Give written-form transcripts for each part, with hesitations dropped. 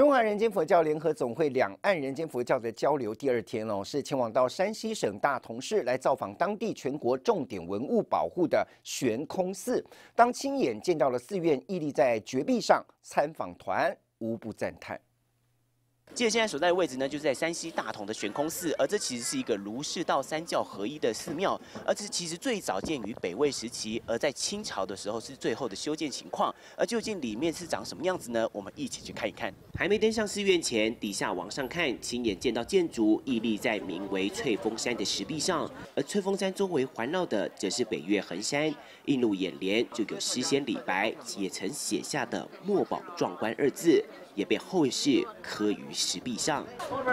中华人间佛教联合总会两岸人间佛教的交流第二天是前往到山西省大同市来造访当地全国重点文物保护的悬空寺。当亲眼见到了寺院屹立在绝壁上，参访团无不赞叹。 记得现在所在的位置呢，就是在山西大同的悬空寺，而这其实是一个儒释道三教合一的寺庙，而这其实最早建于北魏时期，而在清朝的时候是最后的修建情况。而究竟里面是长什么样子呢？我们一起去看一看。还没登上寺院前，底下往上看，亲眼见到建筑屹立在名为翠峰山的石壁上，而翠峰山周围环绕的则是北岳衡山，映入眼帘就有诗仙李白也曾写下的“墨宝壮观”二字。 也被后世刻于石壁上。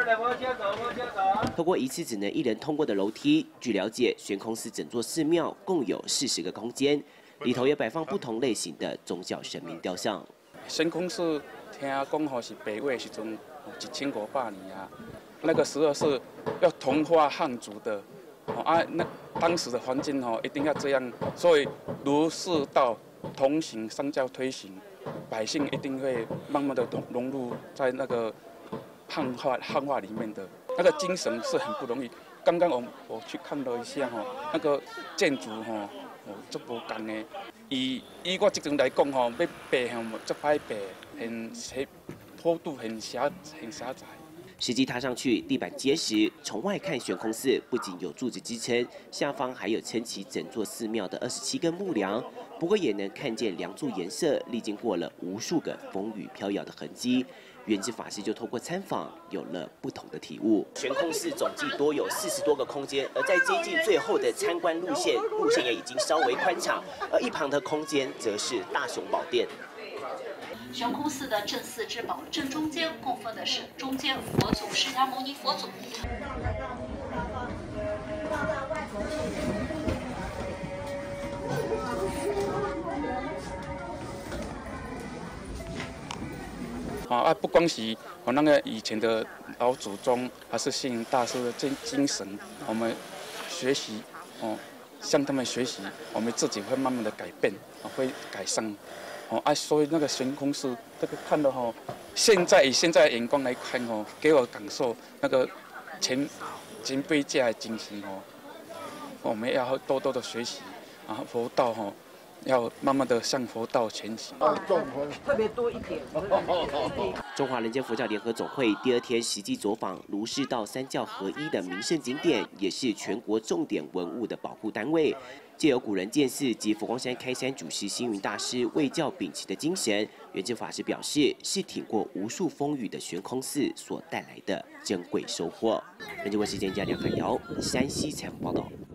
透过一次只能一人通过的楼梯，据了解，悬空寺整座寺庙共有40个空间，里头也摆放不同类型的宗教神明雕像。 悬空寺听讲是北魏时阵1500年啊，那个时候是要同化汉族的，那当时的环境一定要这样，所以儒释道同行，三教推行。 百姓一定会慢慢的融入在那个汉化里面的那个精神是很不容易。刚刚我去看了一下那个建筑足无共的。以我这种来讲要爬足歹爬，坡度很狭窄。 实际踏上去，地板结实。从外看，悬空寺不仅有柱子支撑，下方还有撑起整座寺庙的27根木梁。不过也能看见梁柱颜色历经过了无数个风雨飘摇的痕迹。圆智法师就透过参访，有了不同的体悟。悬空寺总计多有40多个空间，而在接近最后的参观路线也已经稍微宽敞，而一旁的空间则是大雄宝殿。 悬空寺的正四之宝正中间供奉的是中间佛祖释迦牟尼佛祖。 不光是那个以前的老祖宗，还是星云大师的精神，我们学习向他们学习，我们自己会慢慢的改变，会改善。 所以那个悬空寺，这个看到现在以现在的眼光来看给我感受那个前辈家的精神我们要多多的学习，然后佛道要慢慢的向佛道前行。 特别多一点。 中华人间佛教联合总会第二天实际走访儒释道三教合一的名胜景点，也是全国重点文物的保护单位。 借由古人建寺及佛光山开山祖师星云大师为教秉持的精神，圆智法师表示，是挺过无数风雨的悬空寺所带来的珍贵收获。人间卫视记者梁凯瑶，山西采访报道。